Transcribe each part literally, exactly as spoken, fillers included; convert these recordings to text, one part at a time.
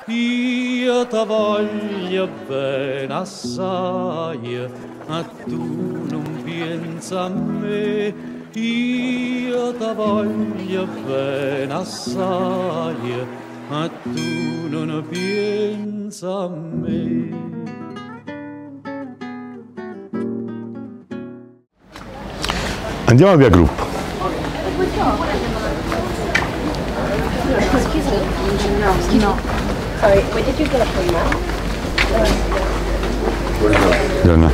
io ti voglio bene assai, ma tu non pensa a me, io ti voglio bene assai, ma tu non pensa a me. Andiamo a Via Gruppo. Excuse me. No, excuse no. Sorry, where did you get it from, Mom? Buongiorno.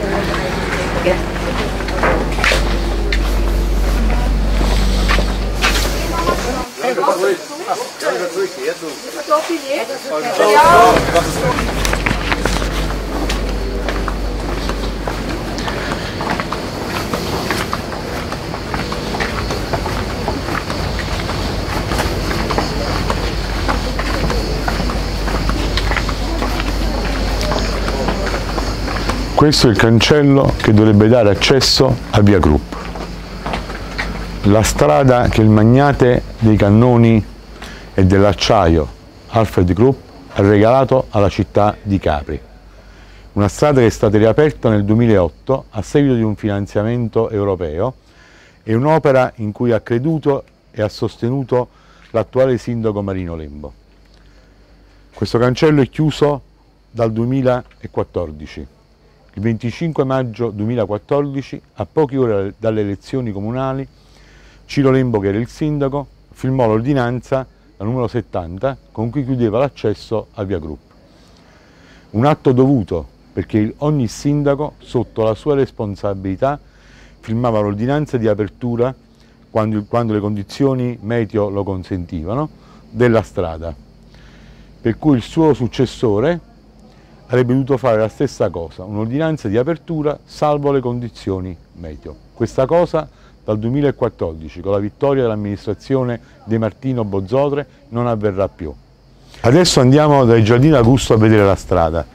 Questo è il cancello che dovrebbe dare accesso a Via Gruppo, la strada che il magnate dei cannoni e dell'acciaio Alfred Krupp ha regalato alla città di Capri. Una strada che è stata riaperta nel duemilaotto a seguito di un finanziamento europeo e un'opera in cui ha creduto e ha sostenuto l'attuale sindaco Marino Lembo. Questo cancello è chiuso dal duemilaquattordici. Il venticinque maggio duemilaquattordici, a poche ore dalle elezioni comunali, Ciro Lembo, che era il sindaco, firmò l'ordinanza, la numero settanta, con cui chiudeva l'accesso a Via Gruppo. Un atto dovuto, perché ogni sindaco, sotto la sua responsabilità, firmava l'ordinanza di apertura, quando, quando le condizioni meteo lo consentivano, della strada. Per cui il suo successore avrebbe dovuto fare la stessa cosa, un'ordinanza di apertura salvo le condizioni meteo. Questa cosa dal duemilaquattordici, con la vittoria dell'amministrazione De Martino Bozzodre, non avverrà più. Adesso andiamo dai Giardini Augusto a vedere la strada,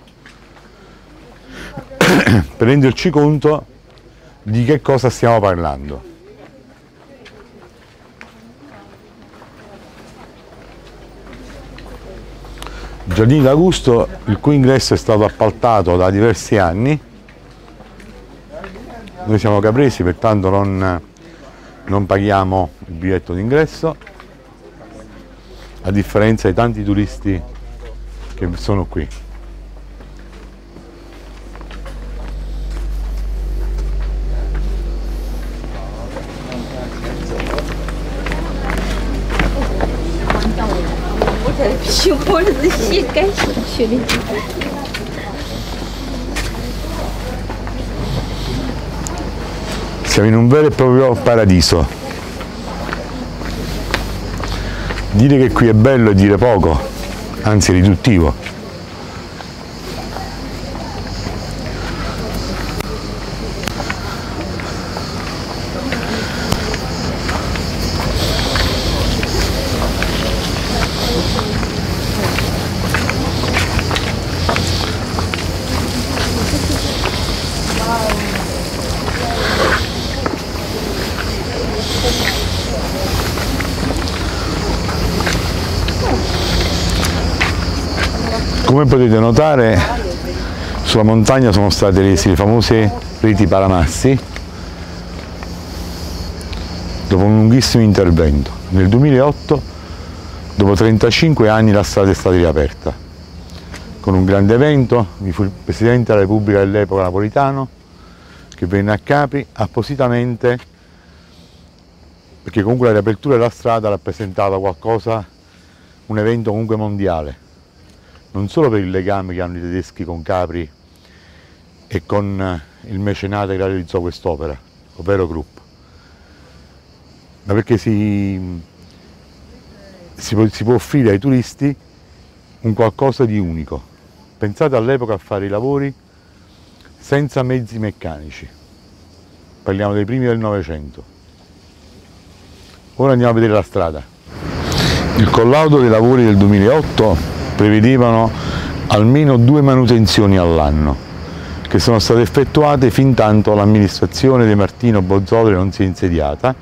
per renderci conto di che cosa stiamo parlando. Giardini d'Augusto, il cui ingresso è stato appaltato da diversi anni. Noi siamo capresi, pertanto non, non paghiamo il biglietto d'ingresso, a differenza di tanti turisti che sono qui. Siamo in un vero e proprio paradiso. Dire che qui è bello è dire poco, anzi riduttivo. Come potete notare, sulla montagna sono stati resi i famosi riti Paramassi dopo un lunghissimo intervento. Nel duemilaotto, dopo trentacinque anni, la strada è stata riaperta con un grande evento. Vi fu il Presidente della Repubblica dell'epoca, Napolitano, che venne a Capri appositamente perché comunque la riapertura della strada rappresentava qualcosa, un evento comunque mondiale. Non solo per il legame che hanno i tedeschi con Capri e con il mecenate che realizzò quest'opera, ovvero Krupp, ma perché si, si, può, si può offrire ai turisti un qualcosa di unico. Pensate all'epoca a fare i lavori senza mezzi meccanici, parliamo dei primi del Novecento. Ora andiamo a vedere la strada. Il collaudo dei lavori del duemilaotto prevedevano almeno due manutenzioni all'anno, che sono state effettuate fin tanto l'amministrazione De Martino Bozzodre non si è insediata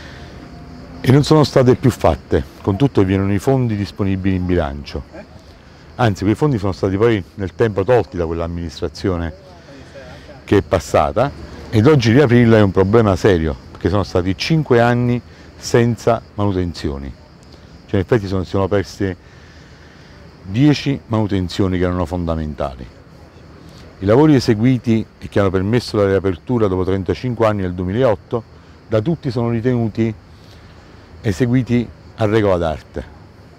e non sono state più fatte, con tutto vi erano i fondi disponibili in bilancio. Anzi, quei fondi sono stati poi nel tempo tolti da quell'amministrazione che è passata, ed oggi riaprirla è un problema serio, perché sono stati cinque anni senza manutenzioni. Cioè, in effetti sono, si sono perse dieci manutenzioni che erano fondamentali. I lavori eseguiti e che hanno permesso la riapertura dopo trentacinque anni nel duemilaotto, da tutti sono ritenuti eseguiti a regola d'arte.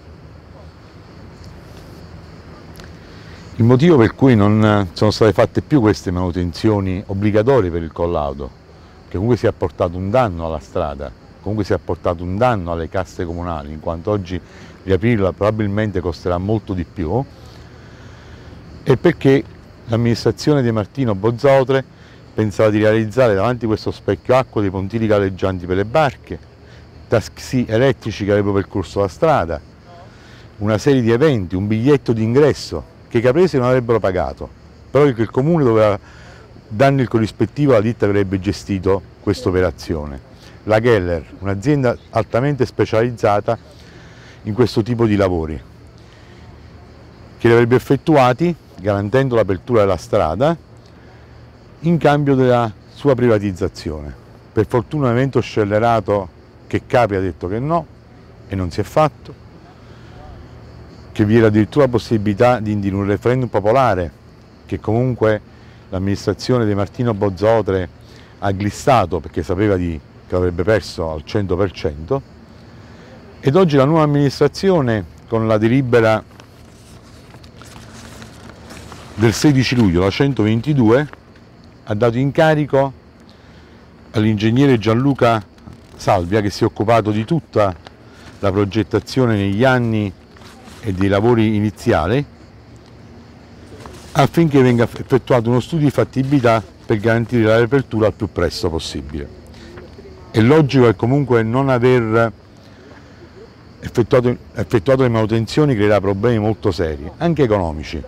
Il motivo per cui non sono state fatte più queste manutenzioni obbligatorie per il collaudo, che comunque si è portato un danno alla strada, comunque si è portato un danno alle casse comunali, in quanto oggi riaprirla probabilmente costerà molto di più, è perché l'amministrazione di Martino Bozzotore pensava di realizzare davanti a questo specchio acqua dei pontili galleggianti per le barche, taxi elettrici che avrebbero percorso la strada, una serie di eventi, un biglietto d'ingresso che i capresi non avrebbero pagato, però che il comune doveva darne il corrispettivo alla ditta che avrebbe gestito questa operazione. La Geller, un'azienda altamente specializzata in questo tipo di lavori, che li avrebbe effettuati garantendo l'apertura della strada in cambio della sua privatizzazione. Per fortuna un evento scellerato che Capri ha detto che no e non si è fatto, che vi era addirittura la possibilità di indire un referendum popolare che comunque l'amministrazione di Martino Bozzotore ha glissato perché sapeva di, che l'avrebbe perso al cento per cento, ed oggi la nuova amministrazione con la delibera del sedici luglio, la centoventidue, ha dato incarico all'ingegnere Gianluca Salvia, che si è occupato di tutta la progettazione negli anni e dei lavori iniziali, affinché venga effettuato uno studio di fattibilità per garantire la riapertura al più presto possibile. È logico che comunque non aver effettuato, effettuato le manutenzioni creerà problemi molto seri, anche economici.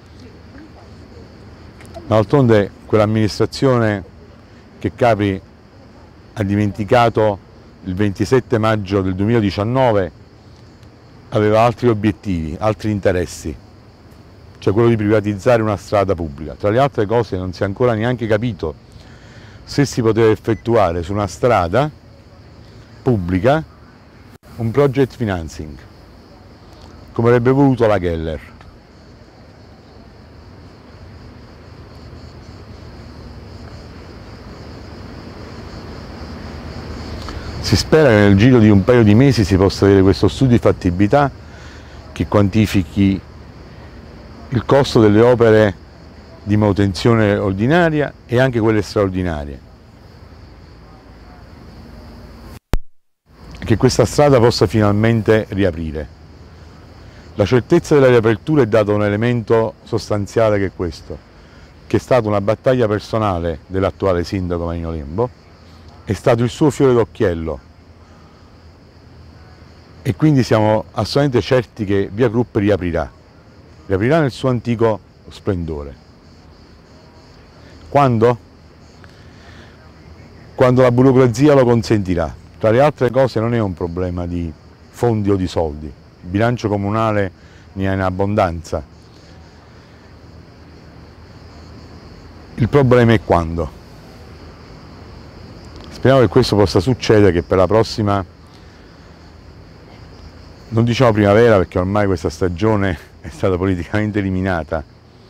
Ma d'altronde quell'amministrazione che Capri ha dimenticato il ventisette maggio del duemiladiciannove aveva altri obiettivi, altri interessi, cioè quello di privatizzare una strada pubblica. Tra le altre cose non si è ancora neanche capito se si poteva effettuare su una strada pubblica un project financing, come avrebbe voluto la Geller. Si spera che nel giro di un paio di mesi si possa avere questo studio di fattibilità che quantifichi il costo delle opere di manutenzione ordinaria e anche quelle straordinarie. Che questa strada possa finalmente riaprire. La certezza della riapertura è data da un elemento sostanziale che è questo, che è stata una battaglia personale dell'attuale sindaco Marino Lembo, è stato il suo fiore d'occhiello, e quindi siamo assolutamente certi che Via Group riaprirà, riaprirà nel suo antico splendore. Quando? Quando la burocrazia lo consentirà. Tra le altre cose non è un problema di fondi o di soldi, il bilancio comunale ne ha in abbondanza. Il problema è quando. Speriamo che questo possa succedere, che per la prossima, non diciamo primavera perché ormai questa stagione è stata politicamente eliminata,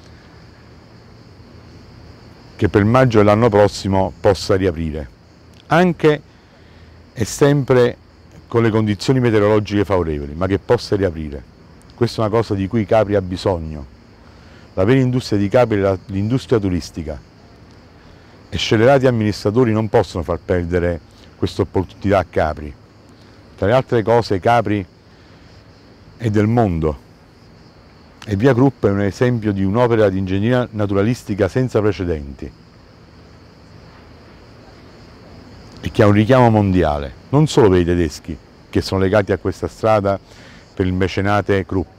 che per maggio dell'anno prossimo possa riaprire, anche e sempre con le condizioni meteorologiche favorevoli, ma che possa riaprire. Questa è una cosa di cui Capri ha bisogno. La vera industria di Capri è l'industria turistica. E scellerati amministratori non possono far perdere questa opportunità a Capri. Tra le altre cose Capri è del mondo e Via Group è un esempio di un'opera di ingegneria naturalistica senza precedenti e che ha un richiamo mondiale, non solo per i tedeschi che sono legati a questa strada per il mecenate Krupp,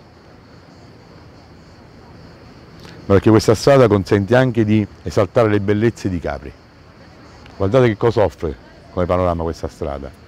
ma perché questa strada consente anche di esaltare le bellezze di Capri. Guardate che cosa offre come panorama questa strada.